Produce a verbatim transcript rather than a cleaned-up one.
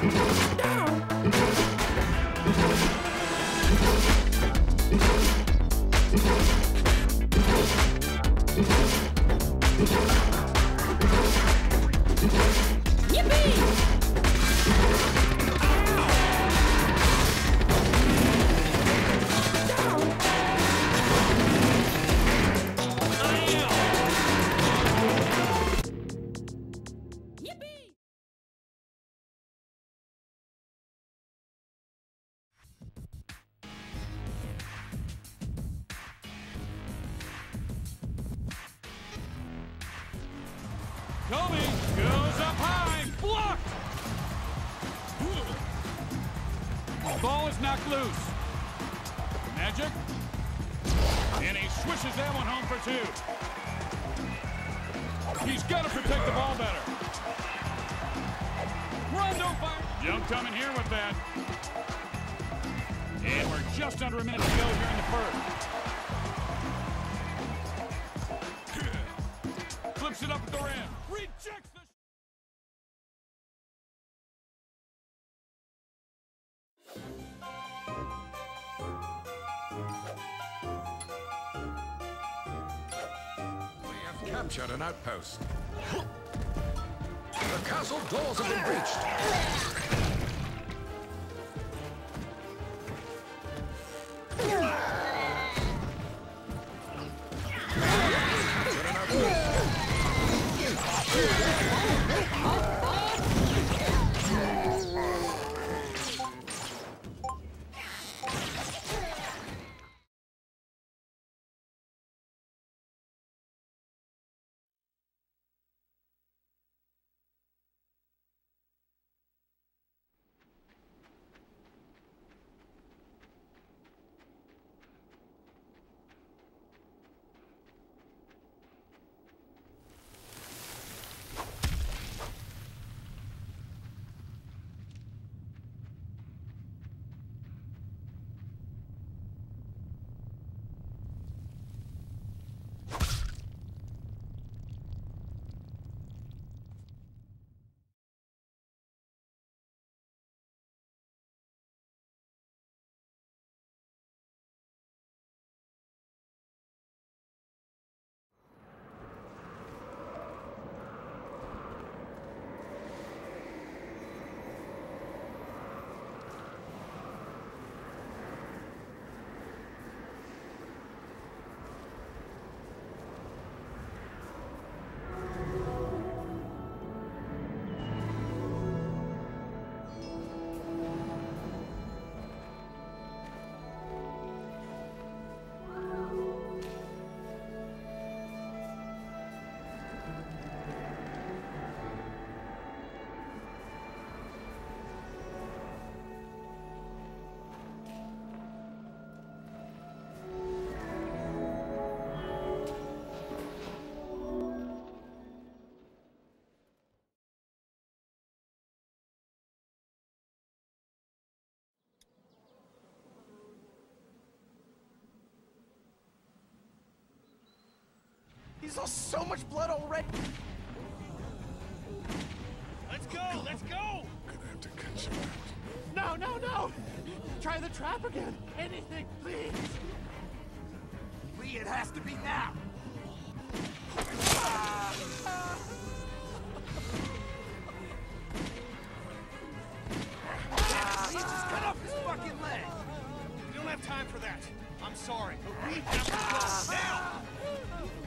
Kobe goes up high, blocked! Ball is knocked loose. Magic. And he swishes that one home for two. He's got to protect the ball better. Rondo fire. Jump coming here with that. And we're just under a minute to go here in the first. Flips it up at the rim. Rejects the... We have captured an outpost. The castle doors have been breached. He's lost so much blood already. Let's go! Let's go! Gonna have to cut you out. No, no, no! Try the trap again. Anything, please. Lee, it has to be now. Jesus, cut off his fucking leg! We don't have time for that. I'm sorry, but we have to go now!